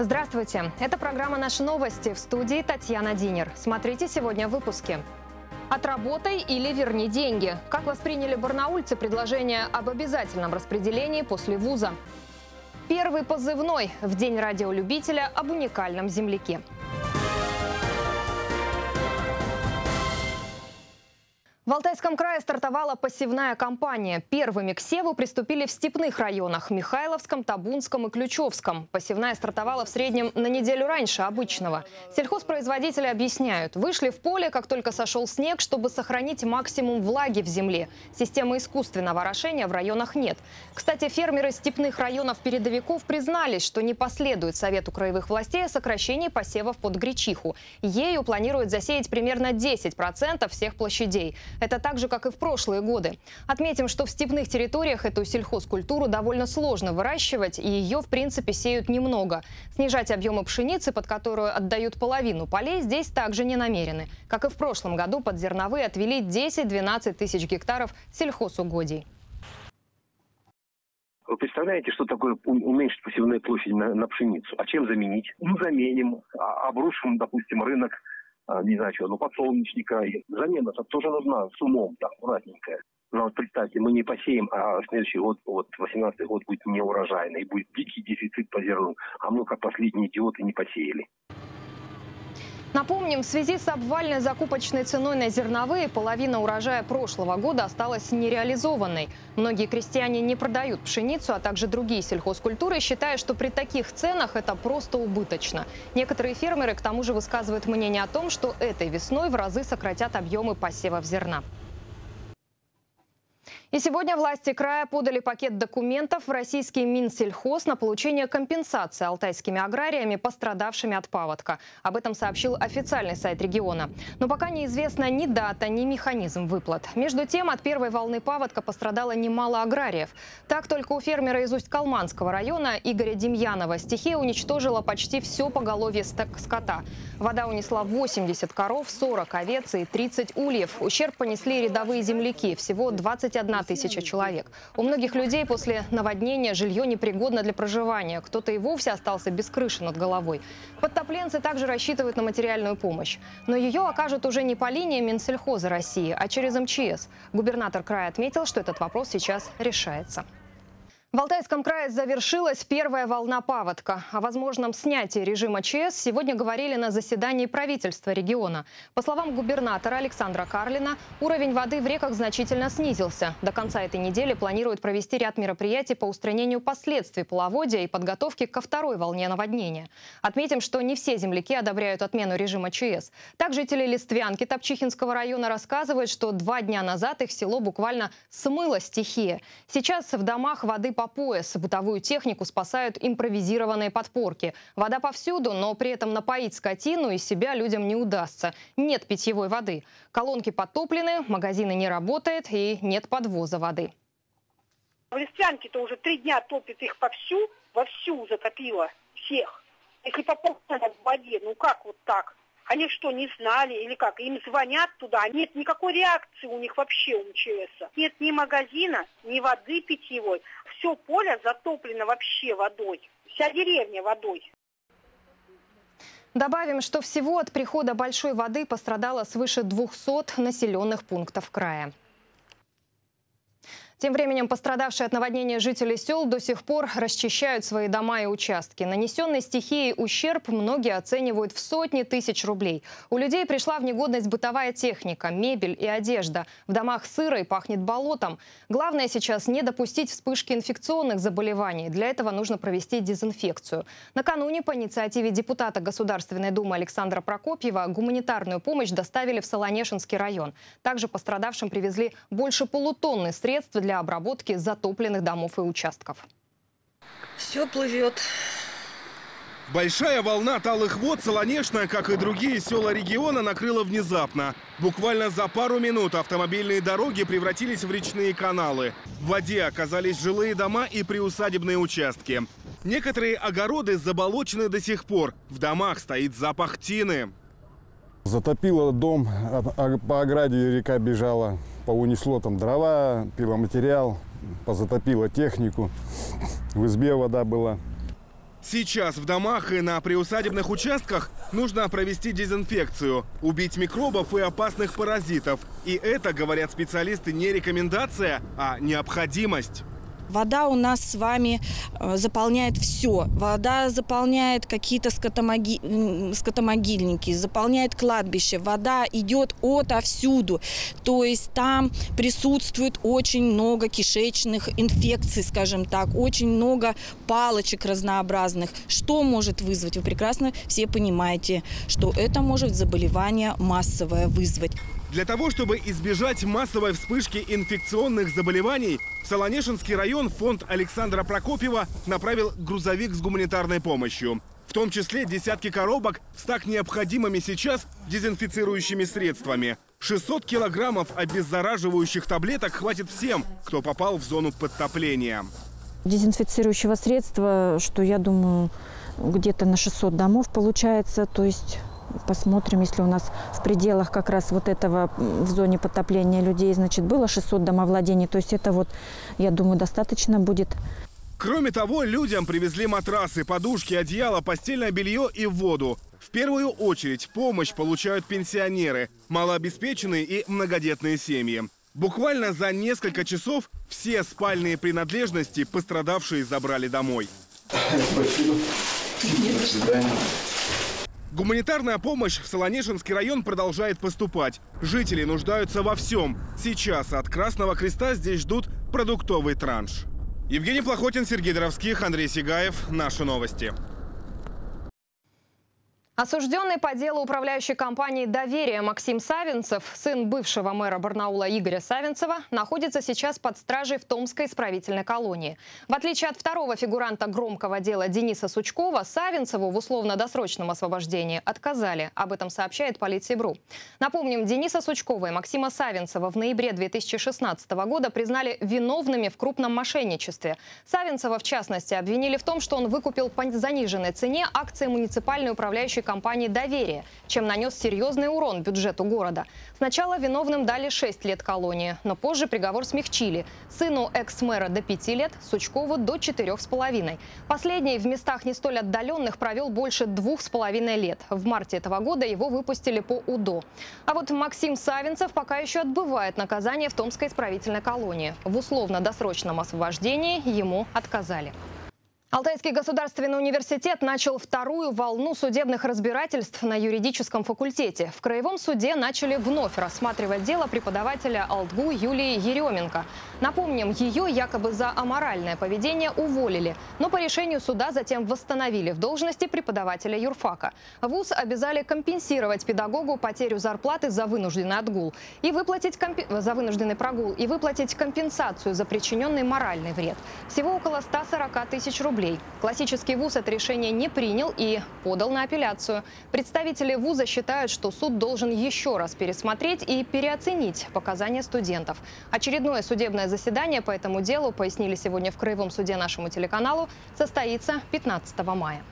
Здравствуйте! Это программа «Наши новости», в студии Татьяна Динер. Смотрите сегодня в выпуске. Отработай или верни деньги. Как восприняли барнаульцы предложение об обязательном распределении после вуза? Первый позывной в День радиолюбителя об уникальном земляке. В Алтайском крае стартовала посевная кампания. Первыми к севу приступили в степных районах – Михайловском, Табунском и Ключевском. Посевная стартовала в среднем на неделю раньше обычного. Сельхозпроизводители объясняют, вышли в поле, как только сошел снег, чтобы сохранить максимум влаги в земле. Системы искусственного орошения в районах нет. Кстати, фермеры степных районов-передовиков признались, что не последуют совету краевых властей о сокращении посевов под гречиху. Ею планируют засеять примерно 10% всех площадей. Это так же, как и в прошлые годы. Отметим, что в степных территориях эту сельхозкультуру довольно сложно выращивать, и ее, в принципе, сеют немного. Снижать объемы пшеницы, под которую отдают половину полей, здесь также не намерены. Как и в прошлом году, под зерновые отвели 10-12 тысяч гектаров сельхозугодий. Вы представляете, что такое уменьшить посевную площадь на пшеницу? А чем заменить? Ну, заменим, обрушим, допустим, рынок. Не знаю чего, подсолнечника. Замена тоже нужна с умом, так, аккуратненькая. Но вот представьте, мы не посеем, а следующий год, 18-й год будет неурожайный, будет дикий дефицит по зерну, а мы, как последние идиоты, не посеяли. Напомним, в связи с обвальной закупочной ценой на зерновые, половина урожая прошлого года осталась нереализованной. Многие крестьяне не продают пшеницу, а также другие сельхозкультуры, считая, что при таких ценах это просто убыточно. Некоторые фермеры к тому же высказывают мнение о том, что этой весной в разы сократят объемы посевов зерна. И сегодня власти края подали пакет документов в российский Минсельхоз на получение компенсации алтайскими аграриями, пострадавшими от паводка. Об этом сообщил официальный сайт региона. Но пока неизвестна ни дата, ни механизм выплат. Между тем, от первой волны паводка пострадало немало аграриев. Так, только у фермера из Усть-Калманского района Игоря Демьянова стихия уничтожила почти все поголовье скота. Вода унесла 80 коров, 40 овец и 30 ульев. Ущерб понесли рядовые земляки, всего 21 тысяча человек. У многих людей после наводнения жилье непригодно для проживания. Кто-то и вовсе остался без крыши над головой. Подтопленцы также рассчитывают на материальную помощь. Но ее окажут уже не по линии Минсельхоза России, а через МЧС. Губернатор края отметил, что этот вопрос сейчас решается. В Алтайском крае завершилась первая волна паводка. О возможном снятии режима ЧС сегодня говорили на заседании правительства региона. По словам губернатора Александра Карлина, уровень воды в реках значительно снизился. До конца этой недели планируют провести ряд мероприятий по устранению последствий половодья и подготовке ко второй волне наводнения. Отметим, что не все земляки одобряют отмену режима ЧС. Так, жители Листвянки Топчихинского района рассказывают, что 2 дня назад их село буквально смыло стихия. Сейчас в домах воды по пояс. Бытовую технику спасают импровизированные подпорки. Вода повсюду, но при этом напоить скотину и себя людям не удастся. Нет питьевой воды. Колонки подтоплены, магазины не работают и нет подвоза воды. В Листвянке-то уже 3 дня топит их вовсю затопило всех. Если по полгода в воде, ну как вот так? Они что, не знали или как? Им звонят туда, нет никакой реакции у них вообще у МЧС. Нет ни магазина, ни воды питьевой. Все поле затоплено вообще водой. Вся деревня водой. Добавим, что всего от прихода большой воды пострадало свыше 200 населенных пунктов края. Тем временем пострадавшие от наводнения жители сел до сих пор расчищают свои дома и участки. Нанесенный стихией ущерб многие оценивают в сотни тысяч рублей. У людей пришла в негодность бытовая техника, мебель и одежда. В домах сыро и пахнет болотом. Главное сейчас не допустить вспышки инфекционных заболеваний. Для этого нужно провести дезинфекцию. Накануне по инициативе депутата Государственной Думы Александра Прокопьева гуманитарную помощь доставили в Солонешинский район. Также пострадавшим привезли больше полутонны средств для обработки затопленных домов и участков. Все плывет. Большая волна талых вод Солонешна, как и другие села региона, накрыла внезапно. Буквально за пару минут автомобильные дороги превратились в речные каналы. В воде оказались жилые дома и приусадебные участки. Некоторые огороды заболочены до сих пор. В домах стоит запах тины. Затопило дом, по ограде река бежала, поунесло там дрова, пиломатериал, позатопило технику, в избе вода была. Сейчас в домах и на приусадебных участках нужно провести дезинфекцию, убить микробов и опасных паразитов. И это, говорят специалисты, не рекомендация, а необходимость. Вода у нас с вами заполняет все. Вода заполняет какие-то скотомогильники, заполняет кладбище. Вода идет отовсюду. То есть там присутствует очень много кишечных инфекций, скажем так, очень много палочек разнообразных. Что может вызвать? Вы прекрасно все понимаете, что это может заболевание массовое вызвать. Для того, чтобы избежать массовой вспышки инфекционных заболеваний, в Солонешинский район фонд Александра Прокопьева направил грузовик с гуманитарной помощью. В том числе десятки коробок с так необходимыми сейчас дезинфицирующими средствами. 600 килограммов обеззараживающих таблеток хватит всем, кто попал в зону подтопления. Дезинфицирующего средства, что я думаю, где-то на 600 домов получается, то есть... Посмотрим, если у нас в пределах как раз вот этого в зоне подтопления людей, значит, было 600 домовладений. То есть это вот, я думаю, достаточно будет. Кроме того, людям привезли матрасы, подушки, одеяло, постельное белье и воду. В первую очередь помощь получают пенсионеры, малообеспеченные и многодетные семьи. Буквально за несколько часов все спальные принадлежности пострадавшие забрали домой. Спасибо. До свидания. Гуманитарная помощь в Солонешинский район продолжает поступать. Жители нуждаются во всем. Сейчас от Красного Креста здесь ждут продуктовый транш. Евгений Плохотин, Сергей Доровских, Андрей Сигаев. Наши новости. Осужденный по делу управляющей компании «Доверие» Максим Савинцев, сын бывшего мэра Барнаула Игоря Савинцева, находится сейчас под стражей в Томской исправительной колонии. В отличие от второго фигуранта громкого дела Дениса Сучкова, Савинцеву в условно-досрочном освобождении отказали. Об этом сообщает Политсибру. Напомним, Дениса Сучкова и Максима Савинцева в ноябре 2016 года признали виновными в крупном мошенничестве. Савинцева, в частности, обвинили в том, что он выкупил по заниженной цене акции муниципальной управляющей компании «Доверие», чем нанес серьезный урон бюджету города. Сначала виновным дали 6 лет колонии, но позже приговор смягчили. Сыну экс-мэра до 5 лет, Сучкову до 4,5. Последний в местах не столь отдаленных провел больше 2,5 лет. В марте этого года его выпустили по УДО. А вот Максим Савинцев пока еще отбывает наказание в Томской исправительной колонии. В условно-досрочном освобождении ему отказали. Алтайский государственный университет начал вторую волну судебных разбирательств на юридическом факультете. В Краевом суде начали вновь рассматривать дело преподавателя АЛТГУ Юлии Еременко. Напомним, ее якобы за аморальное поведение уволили, но по решению суда затем восстановили в должности преподавателя юрфака. ВУЗ обязали компенсировать педагогу потерю зарплаты за вынужденный отгул и выплатить за вынужденный прогул и выплатить компенсацию за причиненный моральный вред. Всего около 140 тысяч рублей. Классический вуз это решение не принял и подал на апелляцию. Представители вуза считают, что суд должен еще раз пересмотреть и переоценить показания студентов. Очередное судебное заседание по этому делу, пояснили сегодня в Краевом суде нашему телеканалу, состоится 15 мая.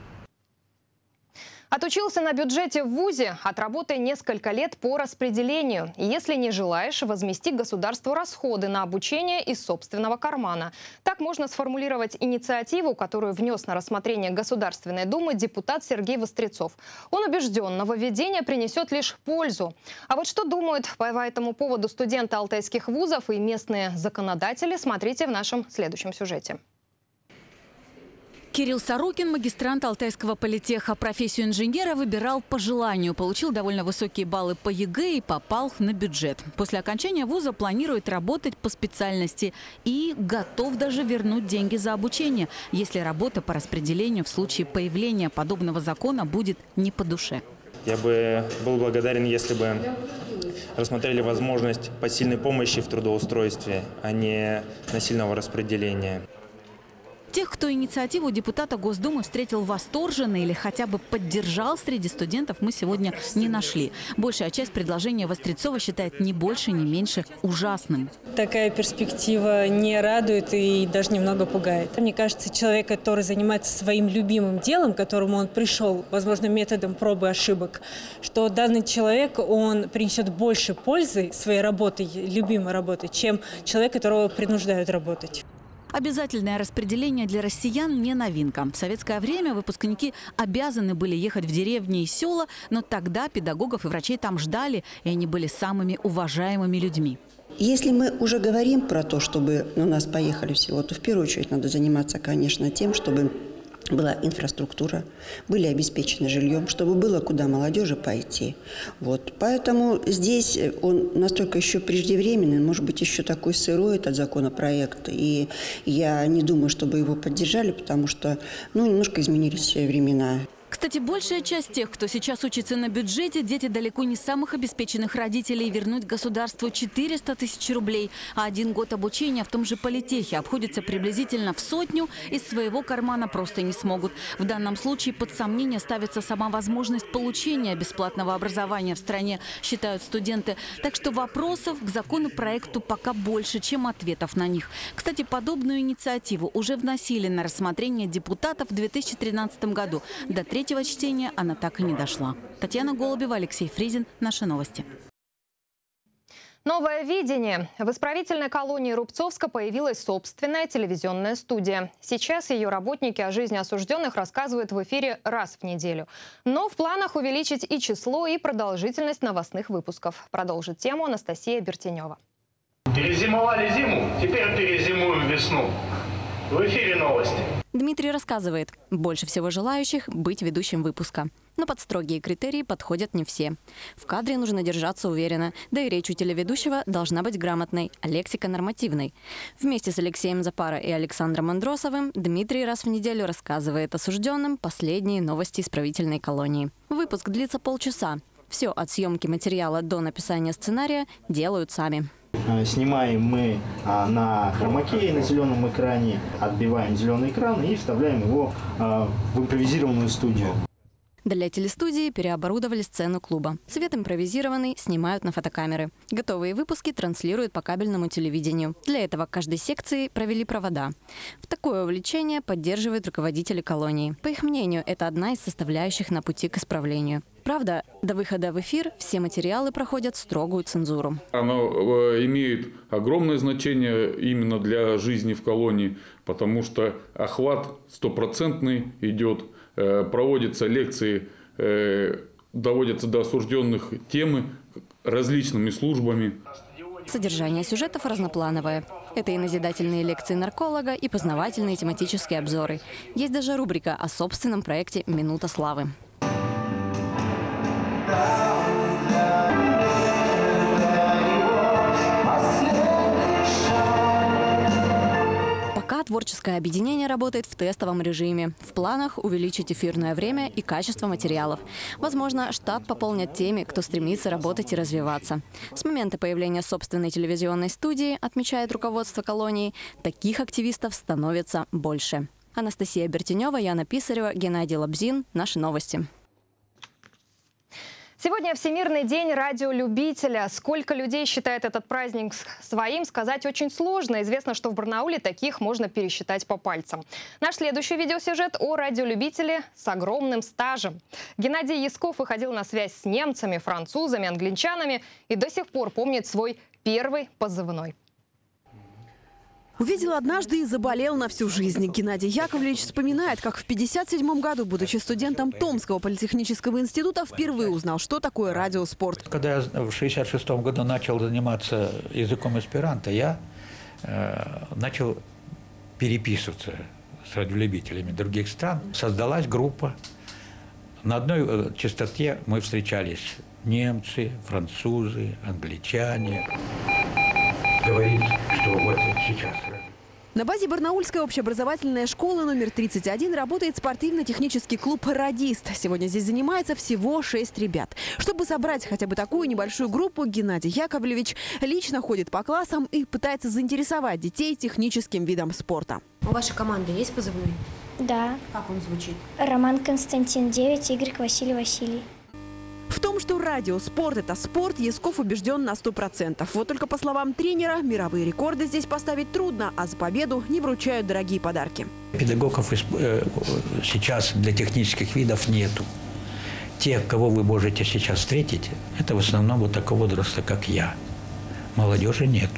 Отучился на бюджете в вузе, отработай несколько лет по распределению. Если не желаешь, возмести государству расходы на обучение из собственного кармана. Так можно сформулировать инициативу, которую внес на рассмотрение Государственной Думы депутат Сергей Вострецов. Он убежден, нововведение принесет лишь пользу. А вот что думают по этому поводу студенты алтайских вузов и местные законодатели, смотрите в нашем следующем сюжете. Кирилл Сорокин, магистрант Алтайского политеха. Профессию инженера выбирал по желанию. Получил довольно высокие баллы по ЕГЭ и попал на бюджет. После окончания вуза планирует работать по специальности и готов даже вернуть деньги за обучение, если работа по распределению в случае появления подобного закона будет не по душе. Я бы был благодарен, если бы рассмотрели возможность посильной помощи в трудоустройстве, а не насильного распределения. Тех, кто инициативу депутата Госдумы встретил восторженно или хотя бы поддержал среди студентов, мы сегодня не нашли. Большая часть предложения Вострецова считает не больше, не меньше ужасным. Такая перспектива не радует и даже немного пугает. Мне кажется, человек, который занимается своим любимым делом, к которому он пришел, возможно, методом пробы и ошибок, что данный человек, он принесет больше пользы своей работой, любимой работой, чем человек, которого принуждают работать. Обязательное распределение для россиян не новинка. В советское время выпускники обязаны были ехать в деревни и села, но тогда педагогов и врачей там ждали, и они были самыми уважаемыми людьми. Если мы уже говорим про то, чтобы у нас поехали всего, то в первую очередь надо заниматься, конечно, тем, чтобы была инфраструктура, были обеспечены жильем, чтобы было куда молодежи пойти. Вот. Поэтому здесь он настолько еще преждевременный, может быть, еще такой сырой этот законопроект. И я не думаю, чтобы его поддержали, потому что немножко изменились времена. Кстати, большая часть тех, кто сейчас учится на бюджете, дети далеко не самых обеспеченных родителей. Вернуть государству 400 тысяч рублей, а 1 год обучения в том же политехе обходится приблизительно в 100, из своего кармана просто не смогут. В данном случае под сомнение ставится сама возможность получения бесплатного образования в стране, считают студенты. Так что вопросов к законопроекту пока больше, чем ответов на них. Кстати, подобную инициативу уже вносили на рассмотрение депутатов в 2013 году. До 3-го чтения она так и не дошла. Татьяна Голубева, Алексей Фризин. Наши новости. Новое видение. В исправительной колонии Рубцовска появилась собственная телевизионная студия. Сейчас ее работники о жизни осужденных рассказывают в эфире раз в неделю. Но в планах увеличить и число, и продолжительность новостных выпусков. Продолжит тему Анастасия Бертенева. Перезимовали зиму, теперь перезимуем весну. В эфире новости. Дмитрий рассказывает, больше всего желающих быть ведущим выпуска. Но под строгие критерии подходят не все. В кадре нужно держаться уверенно, да и речь у телеведущего должна быть грамотной, а лексика нормативной. Вместе с Алексеем Запара и Александром Андросовым Дмитрий раз в неделю рассказывает осужденным последние новости исправительной колонии. Выпуск длится полчаса. Все от съемки материала до написания сценария делают сами. Снимаем мы на хромакее, на зеленом экране, отбиваем зеленый экран и вставляем его в импровизированную студию. Для телестудии переоборудовали сцену клуба. Свет импровизированный, снимают на фотокамеры. Готовые выпуски транслируют по кабельному телевидению. Для этого каждой секции провели провода. В такое увлечение поддерживают руководители колонии. По их мнению, это одна из составляющих на пути к исправлению. Правда, до выхода в эфир все материалы проходят строгую цензуру. Оно имеет огромное значение именно для жизни в колонии, потому что охват стопроцентный идет, проводятся лекции, доводятся до осужденных темы различными службами. Содержание сюжетов разноплановое. Это и назидательные лекции нарколога, и познавательные тематические обзоры. Есть даже рубрика о собственном проекте «Минута славы». Пока творческое объединение работает в тестовом режиме. В планах увеличить эфирное время и качество материалов. Возможно, штат пополнят теми, кто стремится работать и развиваться. С момента появления собственной телевизионной студии, отмечает руководство колонии, таких активистов становится больше. Анастасия Бертенева, Яна Писарева, Геннадий Лабзин. Наши новости. Сегодня Всемирный день радиолюбителя. Сколько людей считает этот праздник своим, сказать очень сложно. Известно, что в Барнауле таких можно пересчитать по пальцам. Наш следующий видеосюжет о радиолюбителе с огромным стажем. Геннадий Ясков выходил на связь с немцами, французами, англичанами и до сих пор помнит свой первый позывной. Увидел однажды и заболел на всю жизнь. Геннадий Яковлевич вспоминает, как в 1957 году, будучи студентом Томского политехнического института, впервые узнал, что такое радиоспорт. Когда я в 1966 году начал заниматься языком эсперанто, я начал переписываться с радиолюбителями других стран. Создалась группа. На одной частоте мы встречались немцы, французы, англичане. Говорит, что вот сейчас. На базе Барнаульской общеобразовательной школы номер 31 работает спортивно-технический клуб «Радист». Сегодня здесь занимается всего 6 ребят. Чтобы собрать хотя бы такую небольшую группу, Геннадий Яковлевич лично ходит по классам и пытается заинтересовать детей техническим видом спорта. У вашей команды есть позывной? Да. Как он звучит? Роман Константин 9, Игорь Василий Василий. В том, что радиоспорт – это спорт, Ясков убежден на 100%. Вот только, по словам тренера, мировые рекорды здесь поставить трудно, а за победу не вручают дорогие подарки. Педагогов сейчас для технических видов нету. Те, кого вы можете сейчас встретить, это в основном вот такого возраста, как я. Молодежи нету.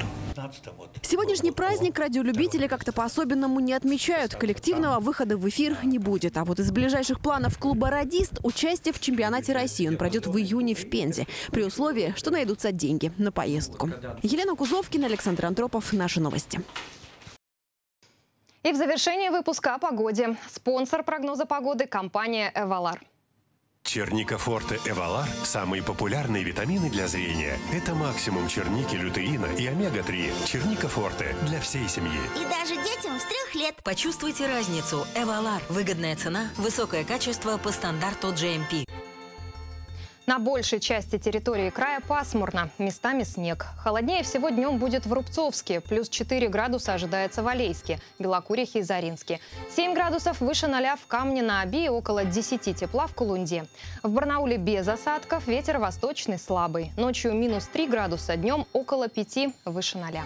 Сегодняшний праздник радиолюбители как-то по-особенному не отмечают. Коллективного выхода в эфир не будет. А вот из ближайших планов клуба «Радист» участие в чемпионате России. Он пройдет в июне в Пензе. При условии, что найдутся деньги на поездку. Елена Кузовкина, Александр Антропов. Наши новости. И в завершении выпуска о погоде. Спонсор прогноза погоды – компания «Эвалар». Черника Форте Эвалар – самые популярные витамины для зрения. Это максимум черники, лютеина и омега-3. Черника Форте для всей семьи. И даже детям с 3 лет. Почувствуйте разницу. Эвалар. Выгодная цена, высокое качество по стандарту GMP. На большей части территории края пасмурно, местами снег. Холоднее всего днем будет в Рубцовске, плюс 4 градуса ожидается в Алейске, Белокурихе и Заринске. 7 градусов выше 0 в Камне-на-Оби и около 10 тепла в Кулунде. В Барнауле без осадков, ветер восточный слабый. Ночью минус 3 градуса, днем около 5 выше 0.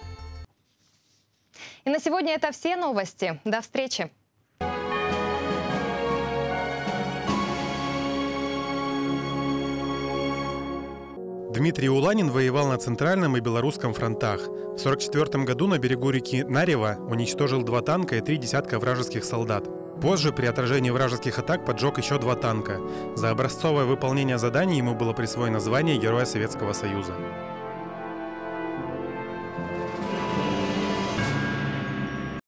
И на сегодня это все новости. До встречи! Дмитрий Уланин воевал на Центральном и Белорусском фронтах. В 1944 году на берегу реки Нарева уничтожил 2 танка и 3 десятка вражеских солдат. Позже при отражении вражеских атак поджег еще 2 танка. За образцовое выполнение заданий ему было присвоено звание Героя Советского Союза.